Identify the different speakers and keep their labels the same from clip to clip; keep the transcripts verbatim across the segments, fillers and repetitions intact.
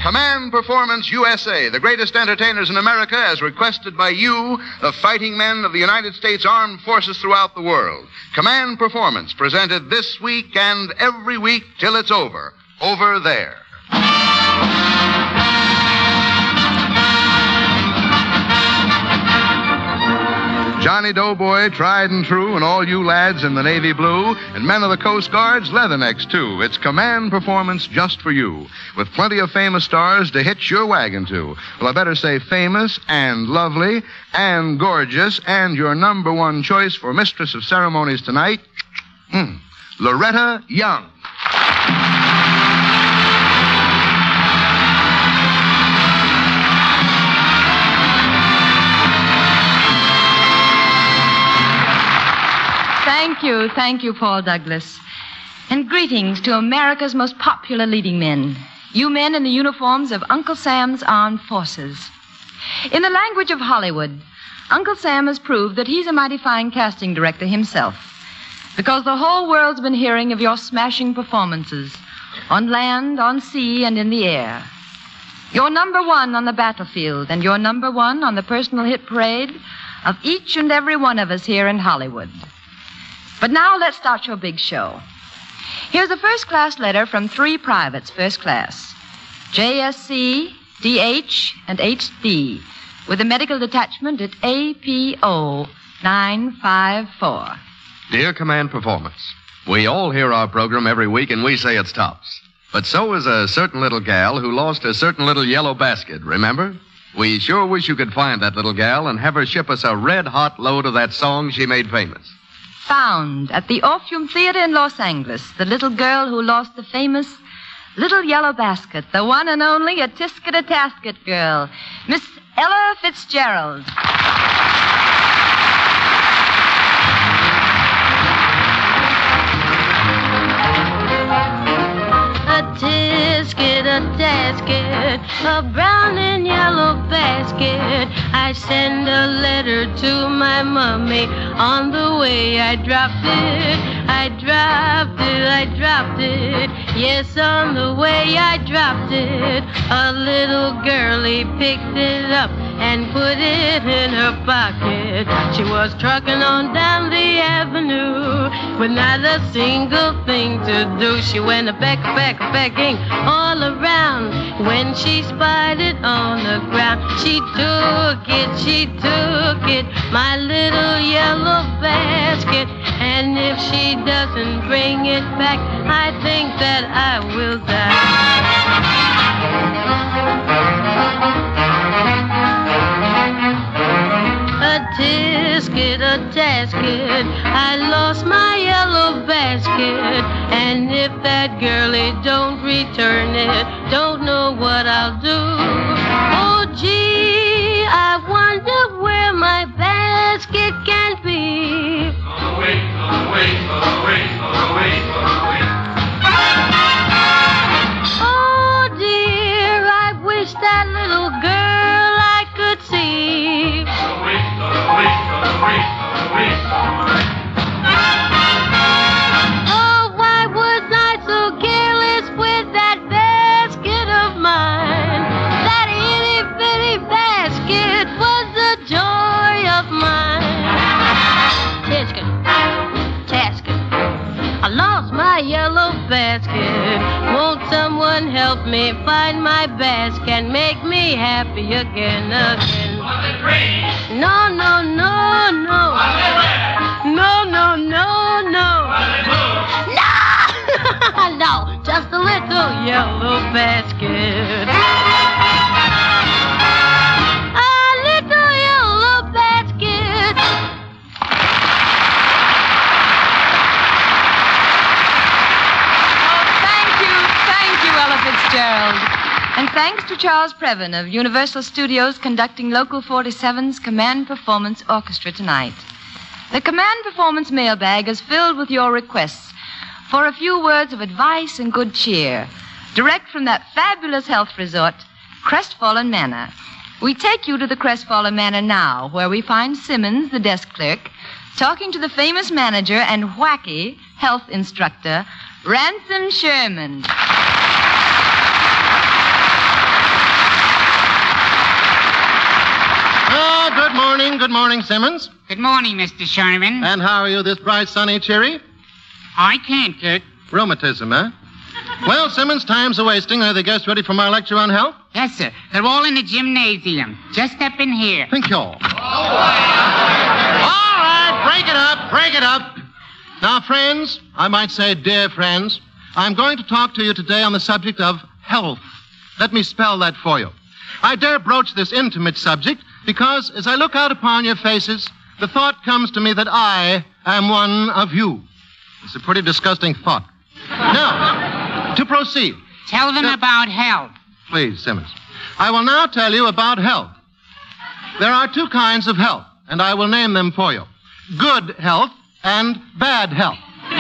Speaker 1: Command Performance U S A, the greatest entertainers in America, as requested by you, the fighting men of the United States Armed Forces throughout the world. Command Performance, presented this week and every week till it's over. Over there. Johnny Doughboy, tried and true, and all you lads in the navy blue, and men of the Coast Guard's leathernecks, too. It's Command Performance just for you, with plenty of famous stars to hitch your wagon to. Well, I better say famous and lovely and gorgeous, and your number one choice for Mistress of Ceremonies tonight, mm, Loretta Young.
Speaker 2: Thank you, thank you, Paul Douglas. And greetings to America's most popular leading men, you men in the uniforms of Uncle Sam's Armed Forces. In the language of Hollywood, Uncle Sam has proved that he's a mighty fine casting director himself, because the whole world's been hearing of your smashing performances on land, on sea, and in the air. You're number one on the battlefield, and you're number one on the personal hit parade of each and every one of us here in Hollywood. But now let's start your big show. Here's a first-class letter from three privates, first class. J S C, D H, and H D, with a medical detachment at A P O nine five four.
Speaker 3: Dear Command Performance, we all hear our program every week and we say it's tops. But so is a certain little gal who lost a certain little yellow basket, remember? We sure wish you could find that little gal and have her ship us a red-hot load of that song she made famous.
Speaker 2: Found at the Orpheum Theater in Los Angeles, the little girl who lost the famous Little Yellow Basket, the one and only a Tisket-a-Tasket girl, Miss Ella Fitzgerald.
Speaker 4: A tisket, a tasket, a brown and yellow basket. I send a letter to my mummy. On the way I dropped it, I dropped it, I dropped it. Yes, on the way I dropped it. A little girlie picked it up and put it in her pocket. She was trucking on down the avenue with not a single thing to do. She went a peck, a peck, a pecking all around. When she spied it on the ground, she took it, she took it, my little yellow basket. And if she doesn't bring it back, I think that I will die. A tisket, a tasket, I lost my yellow basket. And if that girlie don't return it, don't know what I'll do. Oh, gee, I wonder where my basket can be.
Speaker 5: Go away, go away, go away, go away, go away.
Speaker 4: Oh, dear, I wish that little girl I could see.
Speaker 5: Go away, go away, go away, go away, go away.
Speaker 4: Oh, why was I so careless with that basket of mine? That itty-bitty basket was the joy of mine. Tisket, tasket, I lost my yellow basket. Won't someone help me find my basket and make me happy again, again?
Speaker 5: Was it green?
Speaker 4: No, no, no, no.
Speaker 5: Was it red?
Speaker 4: No, no, no, no.
Speaker 5: Was it blue?
Speaker 4: No! No, just a little yellow basket. A little yellow basket.
Speaker 2: Oh, thank you, thank you, Ella Fitzgerald. And thanks to Charles Previn of Universal Studios conducting Local forty-seven's Command Performance Orchestra tonight. The Command Performance mailbag is filled with your requests for a few words of advice and good cheer, direct from that fabulous health resort, Crestfallen Manor. We take you to the Crestfallen Manor now, where we find Simmons, the desk clerk, talking to the famous manager and wacky health instructor, Ransom Sherman.
Speaker 6: good morning, Simmons.
Speaker 7: Good morning, Mister Sherman.
Speaker 6: And how are you this bright, sunny, cheery?
Speaker 7: I can't, Kurt.
Speaker 6: Rheumatism, eh? Well, Simmons, time's a-wasting. Are the guests ready for my lecture on health?
Speaker 7: Yes, sir. They're all in the gymnasium. Just up in here.
Speaker 6: Thank you all. All right, break it up, break it up. Now, friends, I might say dear friends, I'm going to talk to you today on the subject of health. Let me spell that for you. I dare broach this intimate subject because as I look out upon your faces, the thought comes to me that I am one of you. It's a pretty disgusting thought. Now, to proceed.
Speaker 7: Tell them
Speaker 6: Now,
Speaker 7: about health.
Speaker 6: Please, Simmons. I will now tell you about health. There are two kinds of health, and I will name them for you. Good health and bad health.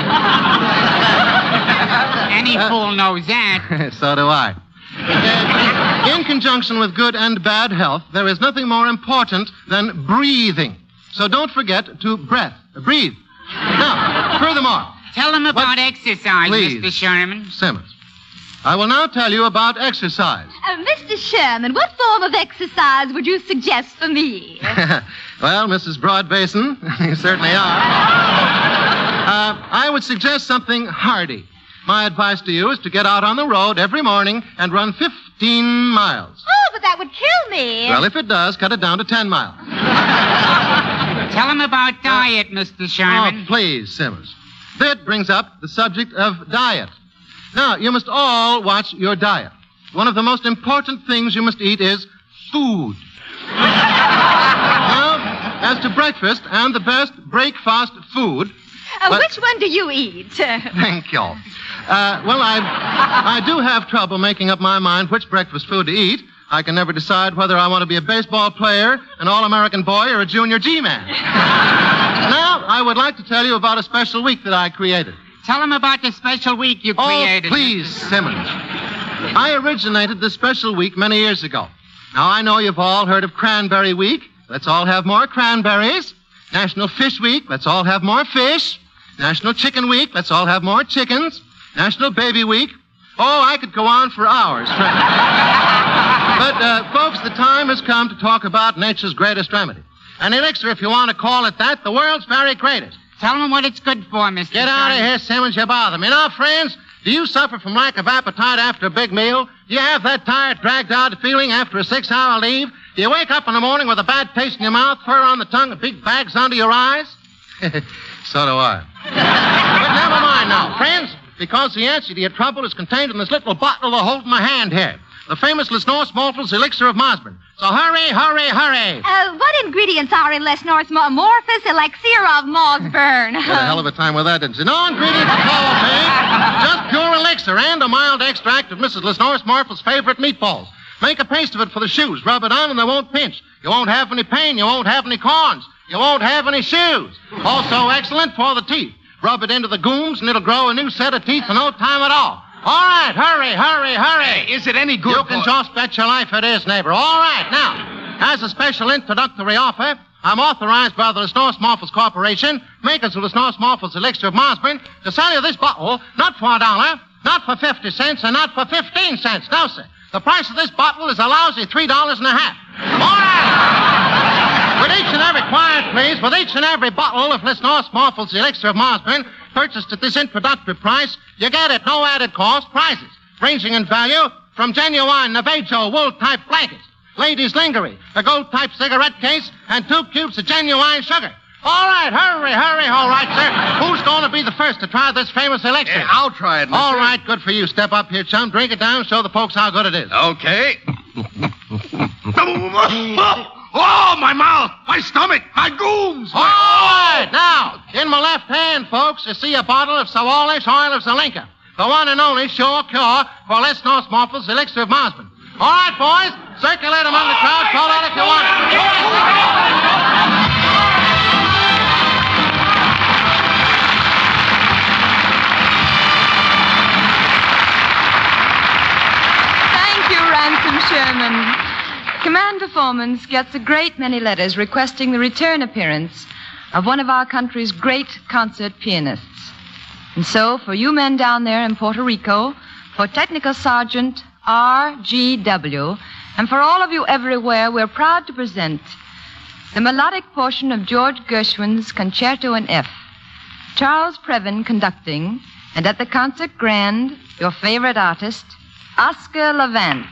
Speaker 7: Any uh, fool knows that.
Speaker 6: So do I. Uh, in conjunction with good and bad health, there is nothing more important than breathing. So don't forget to breath. Uh, breathe. Now, furthermore.
Speaker 7: Tell them about what? exercise,
Speaker 6: Please,
Speaker 7: Mister Sherman.
Speaker 6: Simmons. I will now tell you about exercise.
Speaker 8: Uh, Mister Sherman, what form of exercise would you suggest for me?
Speaker 6: Well, Missus Broadbasin, you certainly are. uh, I would suggest something hardy. My advice to you is to get out on the road every morning and run fifteen miles.
Speaker 8: Oh, but that would kill me.
Speaker 6: Well, if it does, cut it down to ten miles.
Speaker 7: Tell them about diet, uh, Mister Sherman.
Speaker 6: Oh, please, Simmons. That brings up the subject of diet. Now, you must all watch your diet. One of the most important things you must eat is food. Now, as to breakfast and the best breakfast food...
Speaker 8: Uh,
Speaker 6: but,
Speaker 8: which one do you eat?
Speaker 6: Thank you. Uh, well, I, I do have trouble making up my mind which breakfast food to eat. I can never decide whether I want to be a baseball player, an All-American boy, or a junior G-man. Now, I would like to tell you about a special week that I created.
Speaker 7: Tell them about the special week you created.
Speaker 6: Oh, please, Simmons. I originated this special week many years ago. Now, I know you've all heard of Cranberry Week. Let's all have more cranberries. National Fish Week. Let's all have more fish. National Chicken Week. Let's all have more chickens. National Baby Week. Oh, I could go on for hours. But, uh, folks, the time has come to talk about nature's greatest remedy. An elixir, if you want to call it that, the world's very greatest.
Speaker 7: Tell them what it's good for, Mister
Speaker 6: Get out of here, Simmons. You bother me. Now, friends, do you suffer from lack of appetite after a big meal? Do you have that tired, dragged-out feeling after a six-hour leave? Do you wake up in the morning with a bad taste in your mouth, fur on the tongue, and big bags under your eyes? So do I. But never mind now, friends, because the answer to your trouble is contained in this little bottle I hold in my hand here. The famous Lesnor's Morphel's Elixir of Mosburn. So hurry, hurry, hurry.
Speaker 8: Uh, what ingredients are in Lesnor's Morphus Elixir of Mosburn?
Speaker 6: Had a hell of a time with that, didn't you? No ingredients at all, Pig. Just pure elixir and a mild extract of Missus Lesnor's Morphel's favorite meatballs. Make a paste of it for the shoes. Rub it on and they won't pinch. You won't have any pain. You won't have any corns. You won't have any shoes. Also excellent for the teeth. Rub it into the gooms and it'll grow a new set of teeth in no time at all. All right, hurry, hurry, hurry.
Speaker 3: Hey, is it any good?
Speaker 6: You can
Speaker 3: boy?
Speaker 6: just bet your life it is, neighbor. All right, now, as a special introductory offer, I'm authorized by the Lesnor's Morphel's Corporation, makers of Lesnor's Morphel's Elixir of Mosburn, to sell you this bottle, not for a dollar, not for fifty cents, and not for fifteen cents. No, sir. The price of this bottle is a lousy three dollars and a half. All right. With each and every, quiet, please, with each and every bottle of Lesnor's Morphel's Elixir of Mosburn, purchased at this introductory price, you get at no added cost prizes, ranging in value from genuine Navajo wool-type blankets, ladies' lingerie, a gold-type cigarette case, and two cubes of genuine sugar. All right, hurry, hurry. All right, sir. Who's going to be the first to try this famous elixir?
Speaker 3: Yeah, I'll try it, mister.
Speaker 6: All right, good for you. Step up here, chum. Drink it down. Show the folks how good it is.
Speaker 3: Okay. Oh, my mouth, my stomach, my gooms.
Speaker 6: All right, now, in my left hand, folks, you see a bottle of Sawalish oil of Zelenka, the one and only sure cure for Lesnor's Morphel's Elixir of Mosburn. All right, boys, circulate among the crowd. Call out if you want it.
Speaker 2: Thank you, Ransom Sherman. Command Performance gets a great many letters requesting the return appearance of one of our country's great concert pianists. And so, for you men down there in Puerto Rico, for Technical Sergeant R G W, and for all of you everywhere, we're proud to present the melodic portion of George Gershwin's Concerto in F. Charles Previn conducting, and at the concert grand, your favorite artist, Oscar Levant.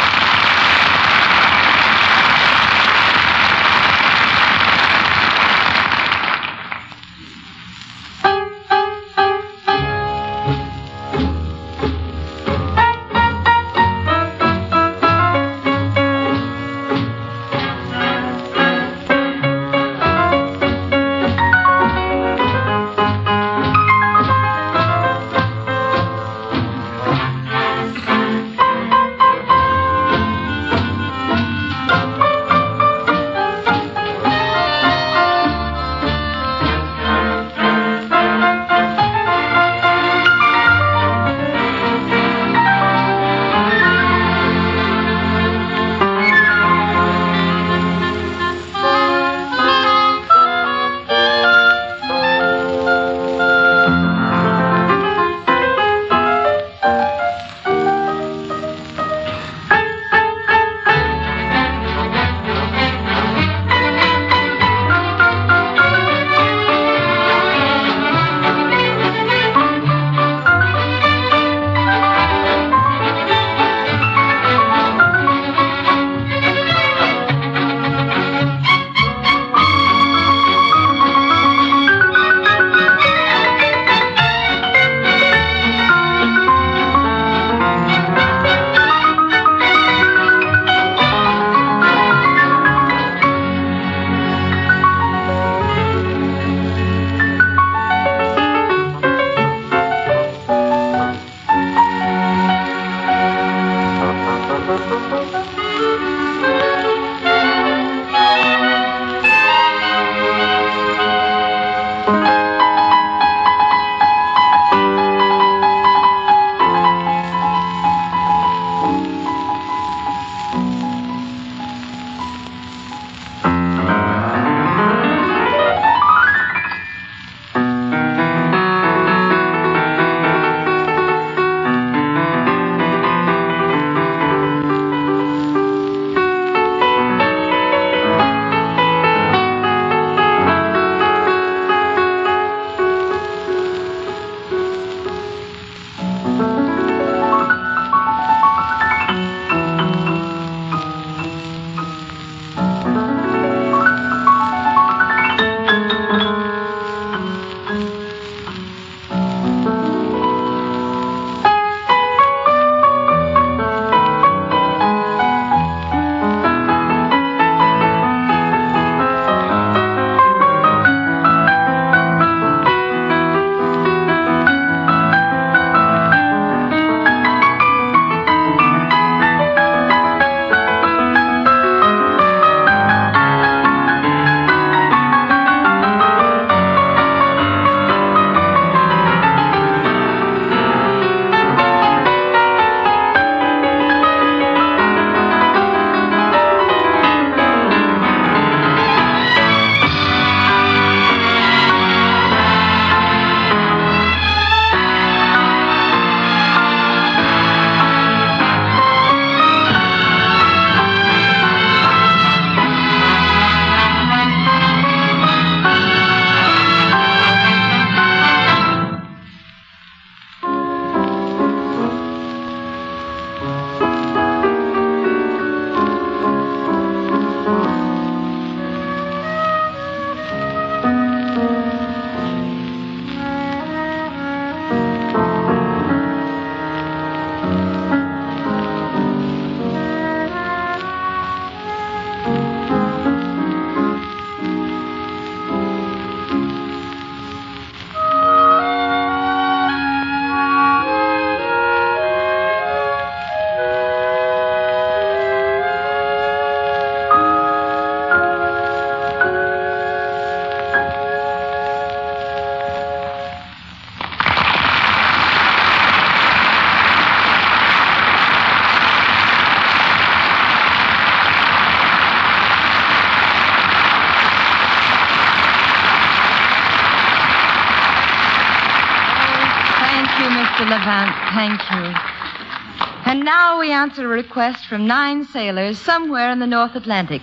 Speaker 2: Mister Levant, thank you. And now we answer a request from nine sailors somewhere in the North Atlantic.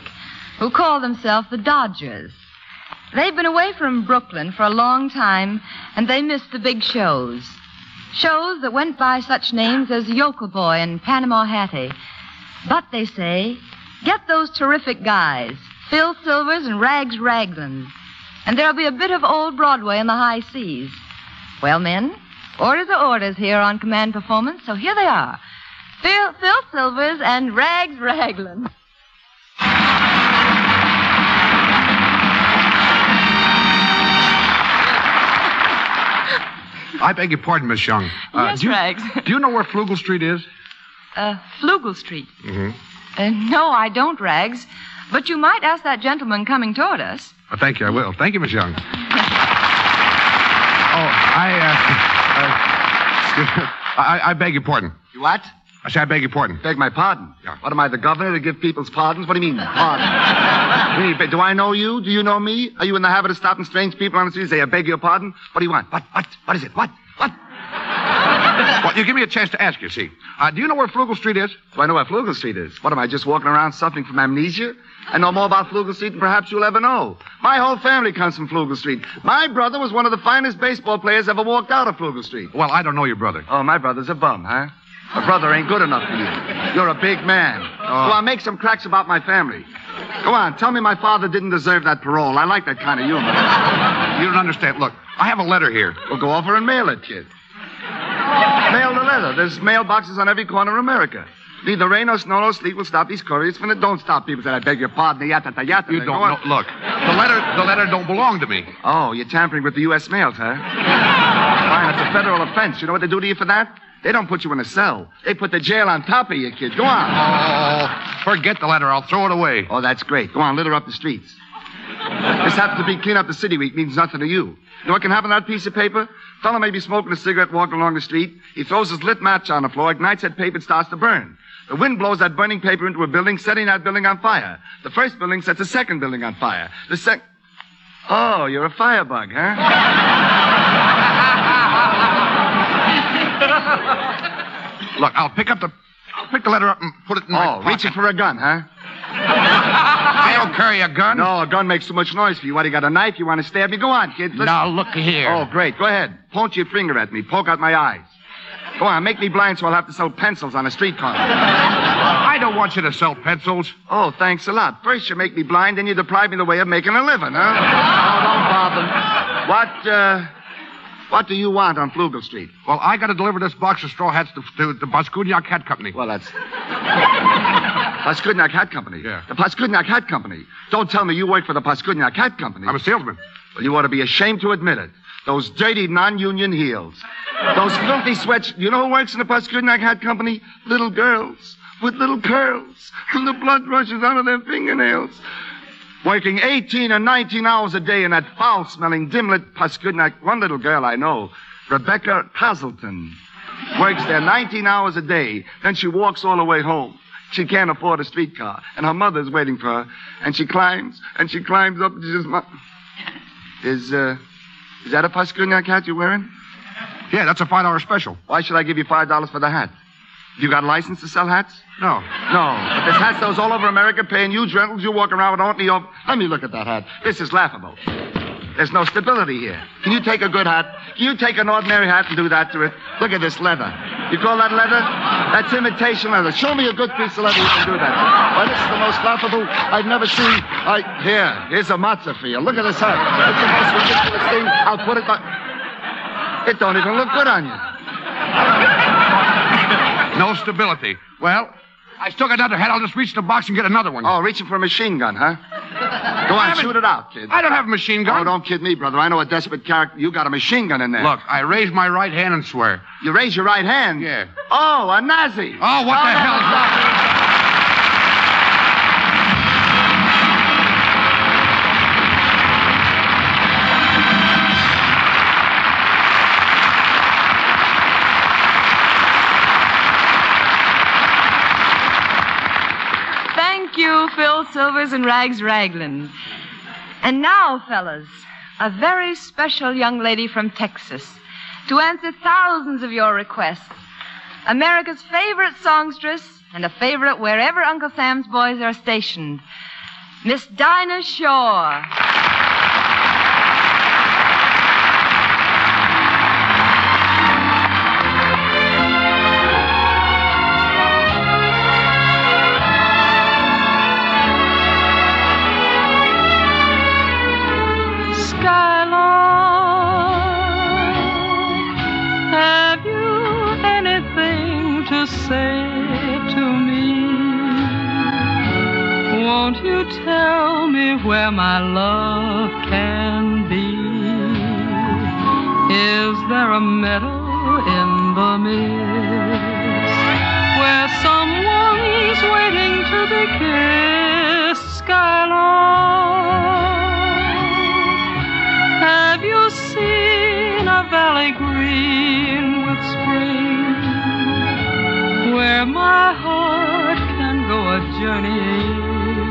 Speaker 2: who call themselves the Dodgers. They've been away from Brooklyn for a long time, and they miss the big shows. Shows that went by such names as Yokel Boy and Panama Hattie. But, they say, get those terrific guys, Phil Silvers and Rags Ragland, and there'll be a bit of old Broadway in the high seas. Well, men, orders are orders here on Command Performance, so here they are. Phil, Phil Silvers and Rags Ragland.
Speaker 9: I beg your pardon, Miss Young. Uh,
Speaker 2: yes,
Speaker 9: do you,
Speaker 2: Rags.
Speaker 9: Do you know where Flugel Street is?
Speaker 2: Uh, Flugel Street.
Speaker 9: Mm-hmm.
Speaker 2: Uh, no, I don't, Rags. But you might ask that gentleman coming toward us.
Speaker 9: Well, thank you, I will. Thank you, Miss Young. oh, I, uh, uh I, I beg your pardon.
Speaker 10: You what?
Speaker 9: I say I beg your pardon.
Speaker 10: Beg my pardon?
Speaker 9: Yeah.
Speaker 10: What am I, the governor to give people's pardons? What do you mean, pardon? You mean, do I know you? Do you know me? Are you in the habit of stopping strange people on the street and say, I beg your pardon? What do you want? What? What? What is it? What? What?
Speaker 9: Well, you give me a chance to ask you, see. Uh, do you know where Flugel Street is?
Speaker 10: Do I know where Flugel Street is? What am I, just walking around suffering from amnesia? I know more about Flugel Street than perhaps you'll ever know. My whole family comes from Flugel Street. My brother was one of the finest baseball players ever walked out of Flugel Street.
Speaker 9: Well, I don't know your brother.
Speaker 10: Oh, my brother's a bum, huh? A brother ain't good enough for you. You're a big man. Oh. Go on, make some cracks about my family. Go on, tell me my father didn't deserve that parole. I like that kind of humor.
Speaker 9: You don't understand. Look, I have a letter here.
Speaker 10: Well, go over and mail it, kid. Mail the letter. There's mailboxes on every corner of America. Neither rain or snow nor sleet will stop these couriers from it. Don't stop people say, I beg your pardon, yatta, yatta.
Speaker 9: You don't know. Look, the letter, the letter don't belong to me.
Speaker 10: Oh, you're tampering with the U S mails, huh? Fine, it's a federal offense. You know what they do to you for that? They don't put you in a cell. They put the jail on top of you, kid. Go on.
Speaker 9: Oh, forget the letter. I'll throw it away.
Speaker 10: Oh, that's great. Go on, litter up the streets. This happens to be clean up the city week. Means nothing to you. You know what can happen to that piece of paper? Fella may be smoking a cigarette walking along the street. He throws his lit match on the floor, ignites that paper, it starts to burn. The wind blows that burning paper into a building, setting that building on fire. The first building sets a second building on fire. The sec... Oh, you're a firebug, huh?
Speaker 9: Look, I'll pick up the... I'll pick the letter up and put it in my
Speaker 10: Oh,
Speaker 9: pocket.
Speaker 10: reaching for a gun, huh?
Speaker 9: I don't carry a gun.
Speaker 10: No, a gun makes too much noise for you. What, you got a knife? You want to stab me? Go on, kid. Listen.
Speaker 7: Now, look here.
Speaker 10: Oh, great. Go ahead. Point your finger at me. Poke out my eyes. Go on, make me blind so I'll have to sell pencils on a street corner.
Speaker 9: I don't want you to sell pencils.
Speaker 10: Oh, thanks a lot. First you make me blind, then you deprive me of the way of making a living, huh? Oh, don't bother. What, uh... What do you want on Flugel Street?
Speaker 9: Well, I got to deliver this box of straw hats to, to the Paskudniak Hat Company.
Speaker 10: Well, that's... Paskudniak Hat Company?
Speaker 9: Yeah.
Speaker 10: The Paskudniak Hat Company? Don't tell me you work for the Paskudniak Hat Company.
Speaker 9: I'm a salesman.
Speaker 10: Well, you ought to be ashamed to admit it. Those dirty non-union heels. Those filthy sweats. You know who works in the Paskudniak Hat Company? Little girls with little curls. And the blood rushes out of their fingernails. Working eighteen or nineteen hours a day in that foul-smelling, dim-lit Paskudniak. One little girl I know, Rebecca Hazelton, works there nineteen hours a day. Then she walks all the way home. She can't afford a streetcar, and her mother's waiting for her. And she climbs, and she climbs up, and she says, Ma- Is, uh, is that a Paskudniak hat you're wearing?
Speaker 9: Yeah, that's a five dollar special.
Speaker 10: Why should I give you five dollars for the hat? You got a license to sell hats?
Speaker 9: No.
Speaker 10: No. But there's hat stores all over America paying huge rentals. You walk around with only your... Let me look at that hat. This is laughable. There's no stability here. Can you take a good hat? Can you take an ordinary hat and do that to it? Look at this leather. You call that leather? That's imitation leather. Show me a good piece of leather you can do that. Why, this is the most laughable I've never seen. I... Here. Here's a matzah for you. Look at this hat. It's the most ridiculous thing. I'll put it... By... It don't even look good on you.
Speaker 9: No stability. Well, I still got another hat. I'll just reach the box and get another one.
Speaker 10: Oh, reaching for a machine gun, huh? Go on, shoot it out, kid.
Speaker 9: I don't have a machine gun.
Speaker 10: Oh, don't kid me, brother. I know a desperate character. You got a machine gun in there.
Speaker 9: Look, I raise my right hand and swear.
Speaker 10: You raise your right hand?
Speaker 9: Yeah.
Speaker 10: Oh, a Nazi.
Speaker 9: Oh, what
Speaker 10: oh,
Speaker 9: the
Speaker 10: no.
Speaker 9: hell?
Speaker 2: Thank you, Phil Silvers and Rags Ragland. And now, fellas, a very special young lady from Texas to answer thousands of your requests. America's favorite songstress and a favorite wherever Uncle Sam's boys are stationed. Miss Dinah Shore.
Speaker 11: Say to me, won't you tell me where my love can be? Is there a meadow in the mist where someone's waiting to be kissed? Skylark, have you seen a valley green with spring, where my heart can go a journeying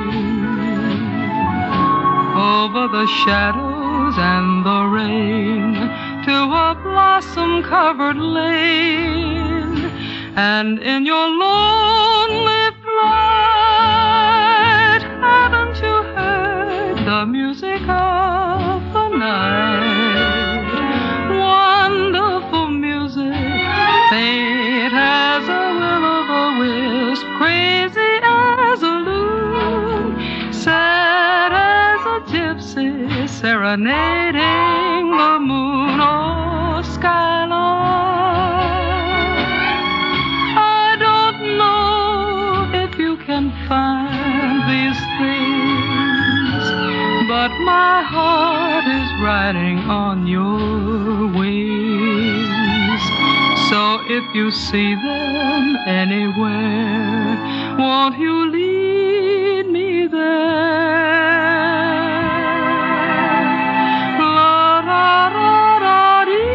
Speaker 11: over the shadows and the rain to a blossom-covered lane? And in your lonely flight, haven't you heard the music of the night? Wonderful music, faint as a will-o'-the-wisp, crazy as a loon, sad as a gypsy serenading the moon. Oh, Skylark, I don't know if you can find these things, but my heart is riding on your wings. So if you see them anywhere, won't you lead me there? La da da da dee.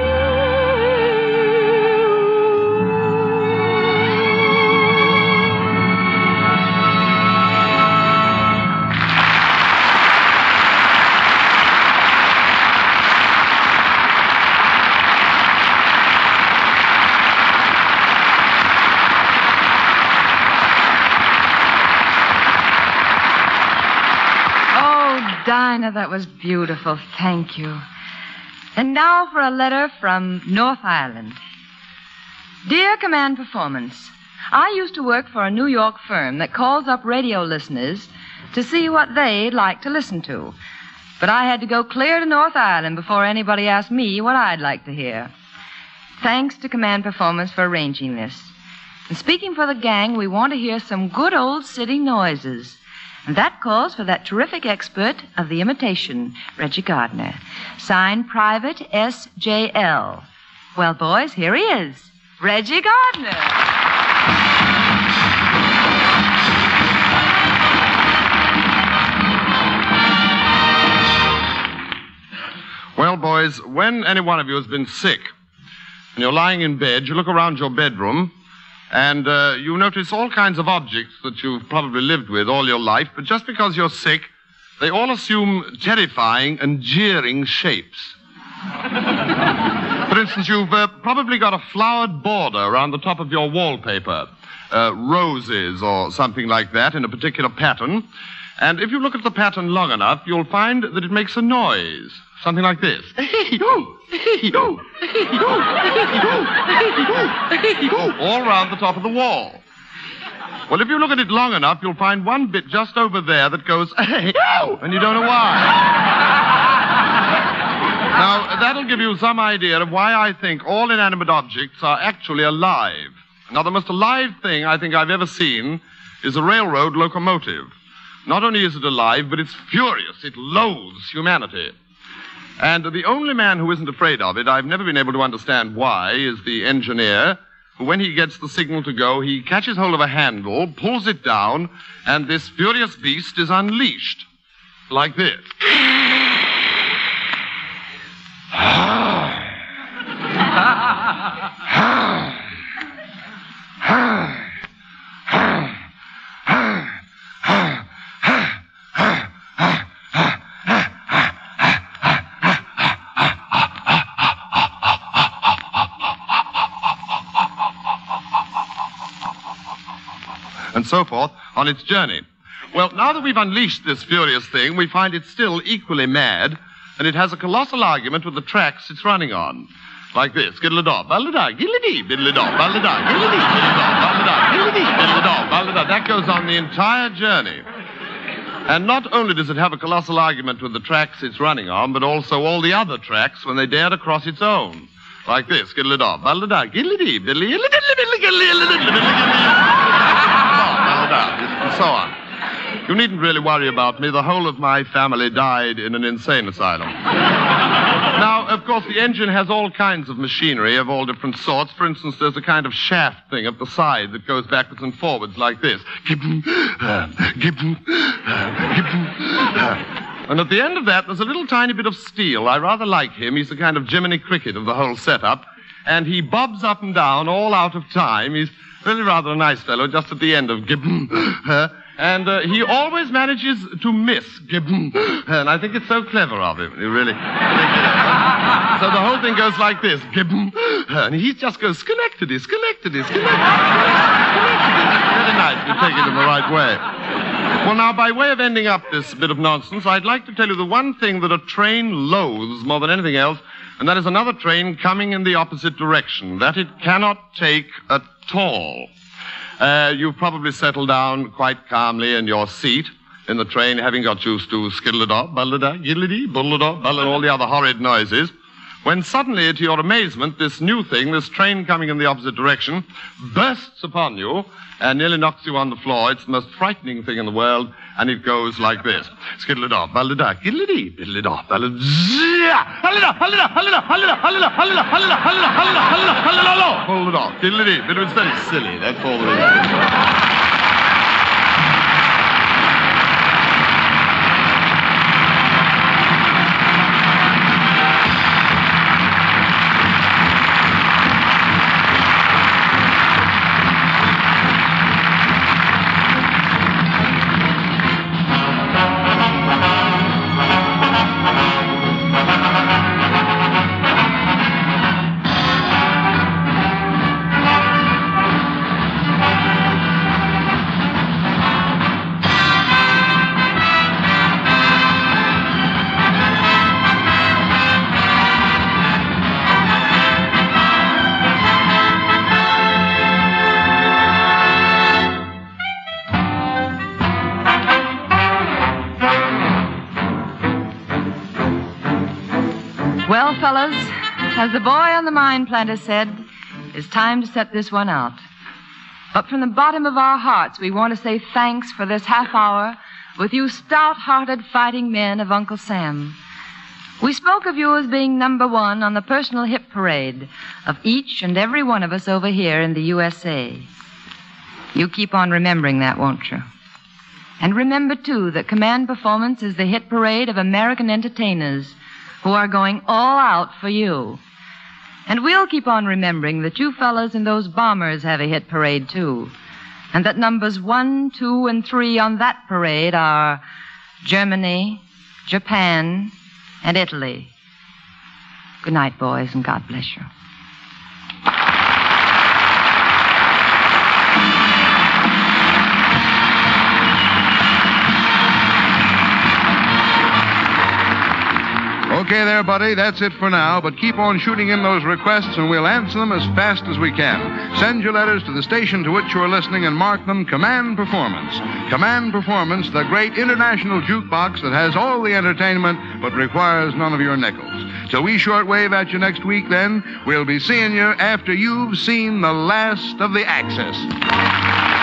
Speaker 2: Dinah, that was beautiful. Thank you. And now for a letter from North Island. Dear Command Performance, I used to work for a New York firm that calls up radio listeners to see what they'd like to listen to. But I had to go clear to North Island before anybody asked me what I'd like to hear. Thanks to Command Performance for arranging this. And speaking for the gang, we want to hear some good old city noises. And that calls for that terrific expert of the imitation, Reggie Gardner. Signed Private S J L. Well, boys, here he is, Reggie Gardner.
Speaker 12: Well, boys, when any one of you has been sick and you're lying in bed, you look around your bedroom and uh, you notice all kinds of objects that you've probably lived with all your life, but just because you're sick, they all assume terrifying and jeering shapes. For instance, you've uh, probably got a flowered border around the top of your wallpaper, uh, roses or something like that in a particular pattern. And if you look at the pattern long enough, you'll find that it makes a noise. Something like this. All round the top of the wall. Well, if you look at it long enough, you'll find one bit just over there that goes, and you don't know why. Now, that'll give you some idea of why I think all inanimate objects are actually alive. Now, the most alive thing I think I've ever seen is a railroad locomotive. Not only is it alive, but it's furious. It loathes humanity. And the only man who isn't afraid of it, I've never been able to understand why, is the engineer, who, when he gets the signal to go, he catches hold of a handle, pulls it down, and this furious beast is unleashed. Like this. And so forth on its journey. Well, now that we've unleashed this furious thing, we find it still equally mad, and it has a colossal argument with the tracks it's running on. Like this. Skiddle-a-daw, ball-a-daw, giddle-a-dee, biddle-a-daw, ball-a-daw, giddle-a-dee, biddle-a-daw, ball-a-daw, giddle-a-dee, biddle-a-daw, ball-a-daw. That goes on the entire journey. And not only does it have a colossal argument with the tracks it's running on, but also all the other tracks when they dare to cross its own. Like this. Skiddle-a-daw, ball-a-daw, giddle-a-dee, biddle-a-dee, and so on. You needn't really worry about me. The whole of my family died in an insane asylum. Now, of course, the engine has all kinds of machinery of all different sorts. For instance, there's a kind of shaft thing at the side that goes backwards and forwards like this. And at the end of that, there's a little tiny bit of steel. I rather like him. He's the kind of Jiminy Cricket of the whole setup. And he bobs up and down all out of time. He's really rather a nice fellow just at the end of And uh, he always manages to miss. And I think it's so clever of him. You really. So the whole thing goes like this. And he just goes, Schenectady, Schenectady, Schenectady. Very nice. You take it in the right way. Well, now, by way of ending up this bit of nonsense, I'd like to tell you the one thing that a train loathes more than anything else, and that is another train coming in the opposite direction. That it cannot take at all. Uh, you've probably settled down quite calmly in your seat in the train, having got used to skiddle-a-daw, ball-a-daw, giddle-a-dee, bull-a-daw, bull, and all the other horrid noises, when suddenly, to your amazement, this new thing, this train coming in the opposite direction, bursts upon you and nearly knocks you on the floor. It's the most frightening thing in the world, and it goes like this. Skiddle-a-daw, ball-a-daw, giddle-a-dee, biddle-a-daw, ball-a-daw, hull-a-daw, hull-a-daw, hull-a-daw, hull-a-daw, hull-a-daw, hull-a-daw, hull-a-daw, hull-a-daw, hull-a-daw, hull-a-daw, hull-a-daw, diddle-a-dee. But it's very silly, that's all there is.
Speaker 2: Well, fellas, as the boy on the mine planter said, it's time to set this one out. But from the bottom of our hearts, we want to say thanks for this half hour with you stout-hearted fighting men of Uncle Sam. We spoke of you as being number one on the personal hit parade of each and every one of us over here in the U S A. You keep on remembering that, won't you? And remember, too, that Command Performance is the hit parade of American entertainers who are going all out for you. And we'll keep on remembering that you fellas and those bombers have a hit parade, too. And that numbers one, two, and three on that parade are Germany, Japan, and Italy. Good night, boys, and God bless you.
Speaker 1: Okay there, buddy. That's it for now. But keep on shooting in those requests, and we'll answer them as fast as we can. Send your letters to the station to which you're listening and mark them Command Performance. Command Performance, the great international jukebox that has all the entertainment but requires none of your nickels. Till we shortwave at you next week, then, we'll be seeing you after you've seen the last of the Axis.